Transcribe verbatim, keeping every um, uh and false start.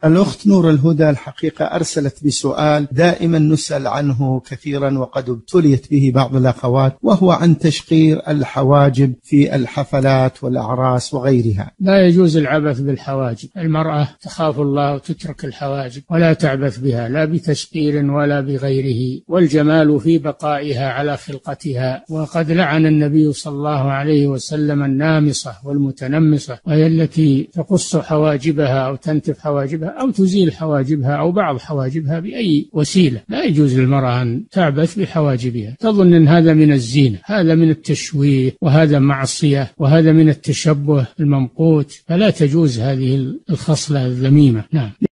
الأخت نور الهدى الحقيقة أرسلت بسؤال دائما نسأل عنه كثيرا وقد ابتليت به بعض الأخوات، وهو عن تشقير الحواجب في الحفلات والأعراس وغيرها. لا يجوز العبث بالحواجب، المرأة تخاف الله وتترك الحواجب ولا تعبث بها لا بتشقير ولا بغيره، والجمال في بقائها على خلقتها. وقد لعن النبي صلى الله عليه وسلم النامصة والمتنمصة، وهي التي تقص حواجبها أو تنتف حواجبها أو تزيل حواجبها أو بعض حواجبها بأي وسيلة. لا يجوز للمرأة أن تعبث بحواجبها تظن أن هذا من الزينة، هذا من التشويه، وهذا معصية، وهذا من التشبه الممقوت، فلا تجوز هذه الخصلة الذميمة. نعم.